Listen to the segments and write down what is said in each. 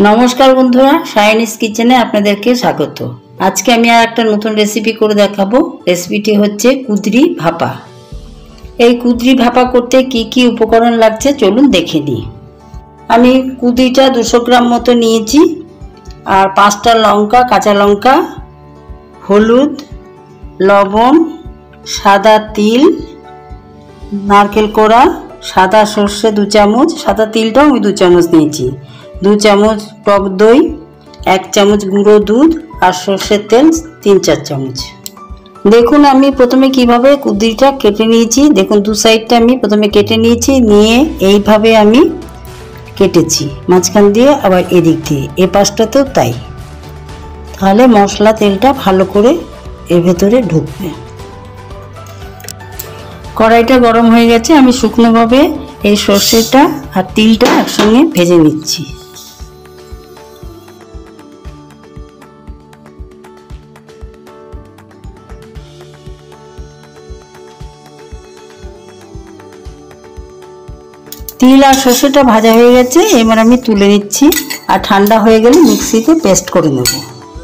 नमस्कार बंधुरा शाइनिज किचेने आपनादेरके स्वागत। आज के आमी आर एकटा नतून रेसिपि करे देखाबो। रेसिपिटी होच्छे कुद्री भापा। এই কুদ্রি ভাপা করতে কি কি উপকরণ লাগছে চলুন দেখে নিই। আমি কুদ্রিটা 200 গ্রাম মতো নিয়েছি আর 5টা লঙ্কা, কাঁচা লঙ্কা, হলুদ, লবণ, সাদা তিল, নারকেল কোড়া, সাদা সরষে 2 চামচ, সাদা তিলটাও আমি 2 চামচ নিয়েছি, 2 চামচ টক দই, 1 চামচ গুঁড়ো দুধ আর সরষের তেল 3-4 চামচ। দেখুন আমি প্রথমে কিভাবে কুদ্রিটা কেটে নিয়েছি। দেখুন দু সাইডটা আমি প্রথমে কেটে নিয়েছি, নিয়ে এইভাবে আমি কেটেছি মাঝখান দিয়ে, আবার এদিক দিয়ে এই পাশটাতেও তাই। তাহলে মশলা তেলটা ভালো করে এর ভেতরে ঢুকবে। কড়াইটা গরম হয়ে গেছে, আমি শুকনোভাবে এই সরষেটা আর তিলটা একসঙ্গে ভেজে নিচ্ছি। তিল আর সরষেটা ভাজা হয়ে গেছে, এবার আমি তুলে নিচ্ছি আর ঠান্ডা হয়ে গেলে মিক্সিতে পেস্ট করে নেব।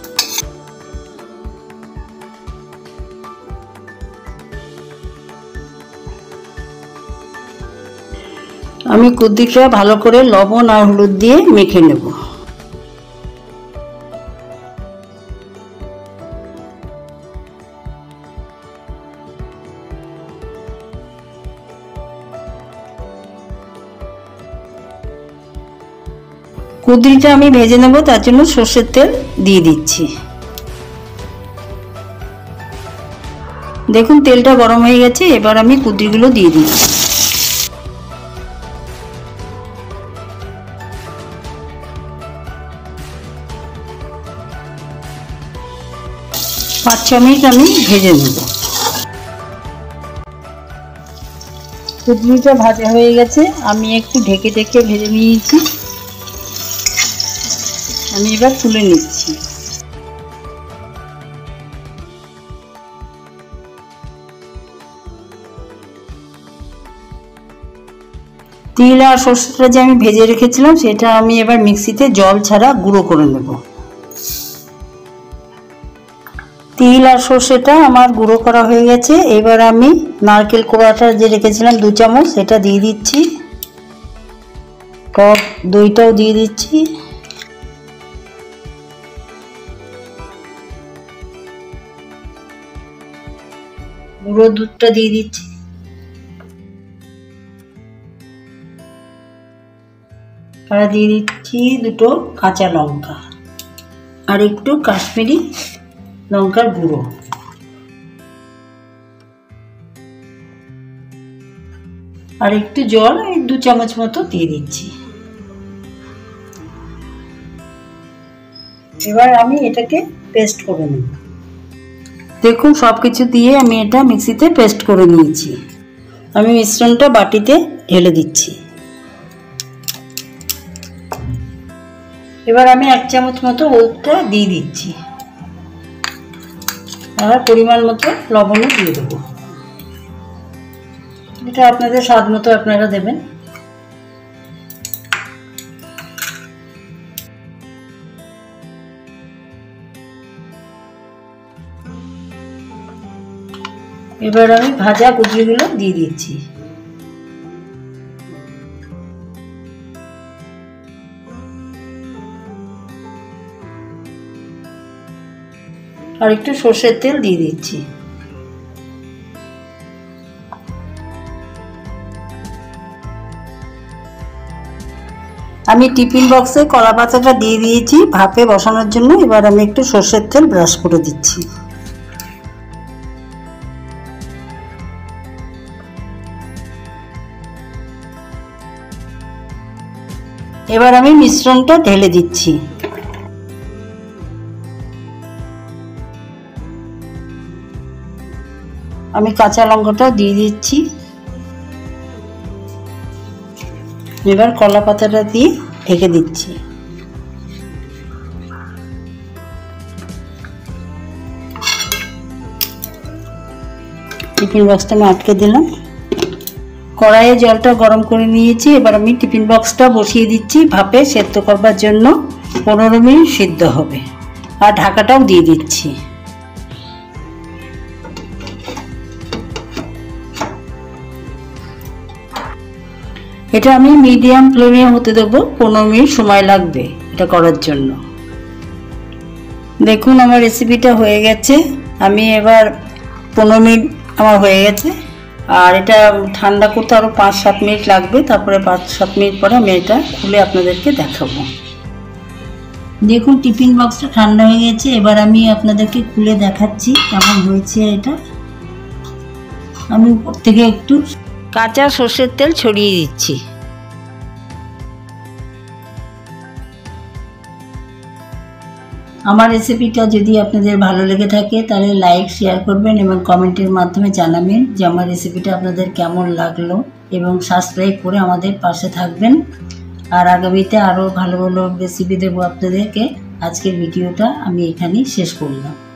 আমি কুদ্রিটা ভালো করে লবণ আর হলুদ দিয়ে মেখে নেব। কুদ্রিটা আমি ভেজে নেব, তার জন্য সরষের তেল দিয়ে দিচ্ছি। দেখুন তেলটা গরম হয়ে গেছে, এবার আমি কুদ্রিগুলো দিয়ে দিচ্ছি। পাঁচ ছ মিনিট আমি ভেজে নেব। কুদ্রিটা ভাজা হয়ে গেছে, আমি একটু ঢেকে ঢেকে ভেজে নিয়েছি। আমি এবার তুলে নিচ্ছি। তিল আর সরষেটা যে আমি ভেজে রেখেছিলাম সেটা আমি এবার মিক্সিতে জল ছাড়া গুঁড়ো করে নেব। তিল আর সরষেটা আমার গুঁড়ো করা হয়ে গেছে, এবার আমি নারকেল কোড়াটা যে রেখেছিলাম 2 চামচ সেটা দিয়ে দিচ্ছি। টক দইটাও দিয়ে দিচ্ছি। গুঁড়ো দুধটা দিয়ে দিচ্ছি। আর দিয়ে দিচ্ছি 2টো কাঁচা লঙ্কা আর একটু কাশ্মীরি লঙ্কার গুঁড়ো। আর একটু জল 2 চামচ মতো দিয়ে দিচ্ছি। এবার আমি এটাকে পেস্ট করে নেব। দেখুন সবকিছু দিয়ে আমি এটা মিক্সিতে পেস্ট করে নিয়েছি। আমি মিশ্রণটা বাটিতে ঢেলে দিচ্ছি। এবার আমি 1 চামচ মতো ওলটা দিয়ে দিচ্ছি আর পরিমাণ মতো লবণও দিয়ে দেব। এটা আপনাদের স্বাদ মতো আপনারা দেবেন। এবার আমি ভাজা কুদ্রিগুলো দিয়ে দিচ্ছি। আর একটু সরষের তেল দিয়ে দিচ্ছি। আমি টিফিন বক্সে কলা পাতাটা দিয়ে দিয়েছি ভাপে বসানোর জন্য। এবার আমি একটু সরষের তেল ব্রাশ করে দিচ্ছি। এবার আমি মিশ্রণটা ঢেলে দিচ্ছি। আমি কাঁচা লঙ্কাটা দিয়ে দিচ্ছি। এবার কলা পাতাটা দিয়ে ঢেকে দিচ্ছি। টিফিন বক্সটা আমি আটকে দিলাম। কড়াইয়ে জলটা গরম করে নিয়েছি। এবার আমি টিফিন বক্সটা বসিয়ে দিচ্ছি ভাপে সেদ্ধ করবার জন্য। 15 মিনিট সিদ্ধ হবে। আর ঢাকাটাও দিয়ে দিচ্ছি। এটা আমি মিডিয়াম ফ্লেমে হতে দেবো, 15 মিনিট সময় লাগবে এটা করার জন্য। দেখুন আমার রেসিপিটা হয়ে গেছে। আমি এবার 15 মিনিট আমার হয়ে গেছে। আর এটা ঠান্ডা করতে আরও 5-7 মিনিট লাগবে। তারপরে 5-7 মিনিট পরে আমি এটা খুলে আপনাদেরকে দেখাবো। দেখুন টিফিন বক্সটা ঠান্ডা হয়ে গেছে। এবার আমি আপনাদেরকে খুলে দেখাচ্ছি কেমন হয়েছে এটা। আমি উপর থেকে একটু কাঁচা সর্ষের তেল ছড়িয়ে দিচ্ছি। আমার রেসিপিটা যদি আপনাদের ভালো লেগে থাকে তাহলে লাইক শেয়ার করবেন এবং কমেন্টের মাধ্যমে জানাবেন যে আমার রেসিপিটা আপনাদের কেমন লাগলো, এবং সাবস্ক্রাইব করে আমাদের পাশে থাকবেন। আর আগামীতে আরও ভালো ভালো রেসিপি দেবো আপনাদেরকে। আজকের ভিডিওটা আমি এখানেই শেষ করলাম।